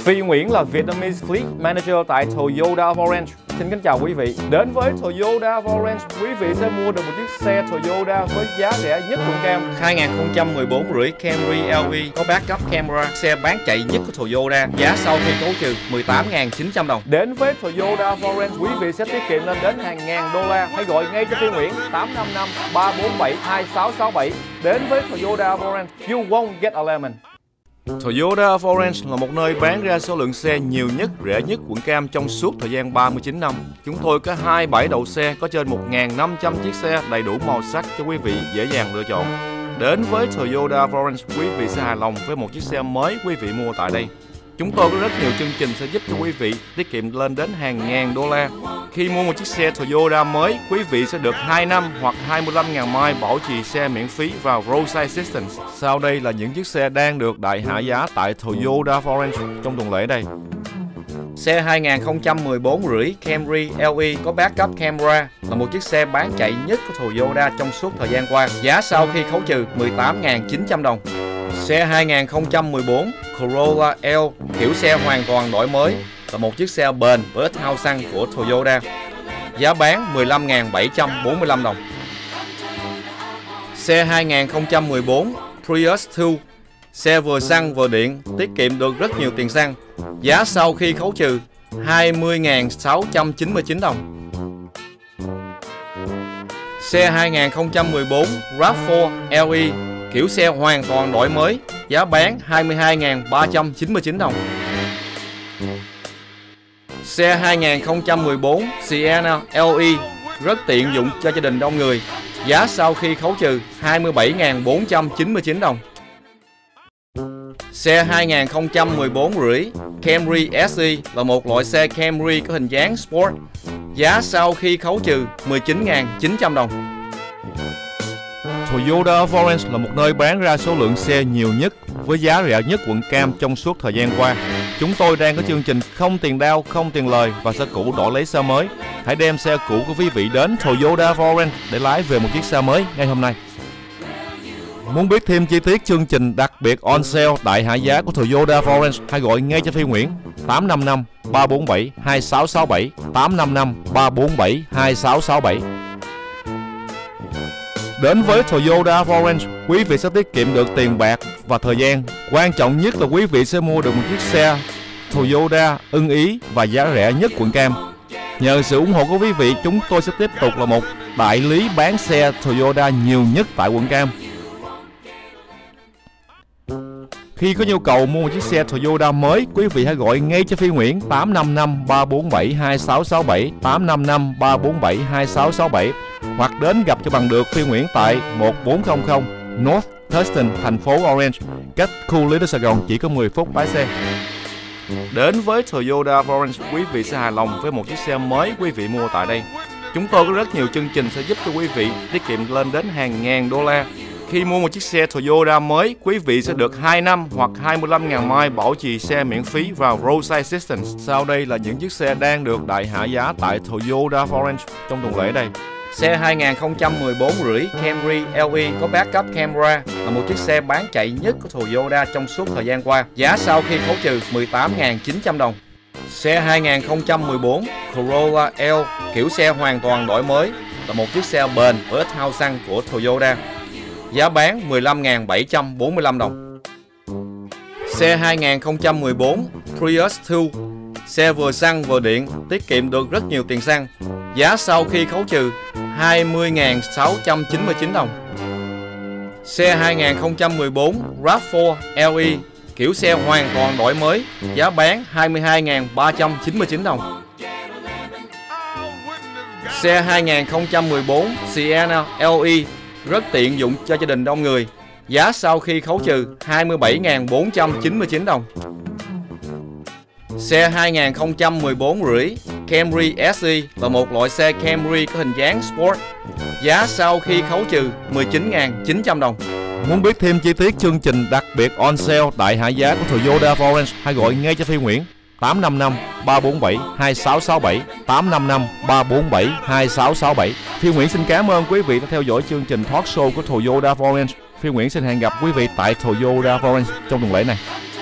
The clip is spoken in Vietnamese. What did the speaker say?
Phi Nguyễn là Vietnamese Fleet Manager tại Toyota of Orange. Xin kính chào quý vị. Đến với Toyota of Orange, quý vị sẽ mua được một chiếc xe Toyota với giá rẻ nhất quận Cam. 2014 rưỡi Camry LE có backup camera, xe bán chạy nhất của Toyota, giá sau khi khấu trừ 18.900 đồng. Đến với Toyota of Orange, quý vị sẽ tiết kiệm lên đến hàng ngàn đô la. Hãy gọi ngay cho Phi Nguyễn 855 347 2667. Đến với Toyota of Orange, you won't get a lemon. Toyota of Orange là một nơi bán ra số lượng xe nhiều nhất, rẻ nhất quận Cam trong suốt thời gian 39 năm. Chúng tôi có 2 bãi đậu xe có trên 1.500 chiếc xe đầy đủ màu sắc cho quý vị dễ dàng lựa chọn. Đến với Toyota of Orange, quý vị sẽ hài lòng với một chiếc xe mới quý vị mua tại đây. Chúng tôi có rất nhiều chương trình sẽ giúp cho quý vị tiết kiệm lên đến hàng ngàn đô la. Khi mua một chiếc xe Toyota mới, quý vị sẽ được 2 năm hoặc 25.000 mile bảo trì xe miễn phí và roadside assistance. Sau đây là những chiếc xe đang được đại hạ giá tại Toyota of Orange trong tuần lễ đây. Xe 2014 rưỡi Camry LE có backup camera là một chiếc xe bán chạy nhất của Toyota trong suốt thời gian qua, giá sau khi khấu trừ 18.900 đồng. Xe 2014 Corolla L kiểu xe hoàn toàn đổi mới là một chiếc xe bền với ít hao xăng của Toyota, giá bán 15.745 đồng. Xe 2014 Prius 2 xe vừa xăng vừa điện, tiết kiệm được rất nhiều tiền xăng, giá sau khi khấu trừ 20.699 đồng. Xe 2014 RAV4 LE kiểu xe hoàn toàn đổi mới, giá bán 22.399 đồng. Xe 2014 Sienna LE rất tiện dụng cho gia đình đông người, giá sau khi khấu trừ 27.499 đồng. Xe 2014 rưỡi Camry SE là một loại xe Camry có hình dáng Sport, giá sau khi khấu trừ 19.900 đồng. Toyota of Orange là một nơi bán ra số lượng xe nhiều nhất với giá rẻ nhất quận Cam trong suốt thời gian qua. Chúng tôi đang có chương trình không tiền đao, không tiền lời và xe cũ đổi lấy xe mới. Hãy đem xe cũ của quý vị đến Toyota of Orange để lái về một chiếc xe mới ngay hôm nay. Muốn biết thêm chi tiết chương trình đặc biệt on sale đại hạ giá của Toyota of Orange, hãy gọi ngay cho Phi Nguyễn 855 347 2667 855 347 2667. Đến với Toyota of Orange, quý vị sẽ tiết kiệm được tiền bạc và thời gian. Quan trọng nhất là quý vị sẽ mua được một chiếc xe Toyota ưng ý và giá rẻ nhất quận Cam. Nhờ sự ủng hộ của quý vị, chúng tôi sẽ tiếp tục là một đại lý bán xe Toyota nhiều nhất tại quận Cam. Khi có nhu cầu mua một chiếc xe Toyota mới, quý vị hãy gọi ngay cho Phi Nguyễn 855 347 2667 855 347 2667 hoặc đến gặp cho bằng được Phi Nguyễn tại 1400 North Thurston, thành phố Orange, cách khu Little Sài Gòn chỉ có 10 phút lái xe. Đến với Toyota of Orange, quý vị sẽ hài lòng với một chiếc xe mới quý vị mua tại đây. Chúng tôi có rất nhiều chương trình sẽ giúp cho quý vị tiết kiệm lên đến hàng ngàn đô la. Khi mua một chiếc xe Toyota mới, quý vị sẽ được 2 năm hoặc 25.000 mile bảo trì xe miễn phí và roadside assistance. Sau đây là những chiếc xe đang được đại hạ giá tại Toyota of Orange trong tuần lễ đây. Xe 2014 rưỡi Camry LE có backup camera là một chiếc xe bán chạy nhất của Toyota trong suốt thời gian qua, giá sau khi khấu trừ 18.900 đồng. Xe 2014 Corolla L kiểu xe hoàn toàn đổi mới là một chiếc xe bền với ít hao xăng của Toyota, giá bán 15.745 đồng. Xe 2014 Prius 2 xe vừa xăng vừa điện, tiết kiệm được rất nhiều tiền xăng, giá sau khi khấu trừ 20.699 đồng. Xe 2014 RAV4 LE kiểu xe hoàn toàn đổi mới, giá bán 22.399 đồng. Xe 2014 Sienna LE rất tiện dụng cho gia đình đông người, giá sau khi khấu trừ 27.499 đồng. Xe 2014 rưỡi Camry SE là một loại xe Camry có hình dáng Sport, giá sau khi khấu trừ 19.900 đồng. Muốn biết thêm chi tiết chương trình đặc biệt on sale đại hạ giá của Toyota of Orange, hãy gọi ngay cho Phi Nguyễn 855 347 2667 855 347 2667. Phi Nguyễn xin cảm ơn quý vị đã theo dõi chương trình talk show của Toyota of Orange. Phi Nguyễn xin hẹn gặp quý vị tại Toyota of Orange trong tuần lễ này.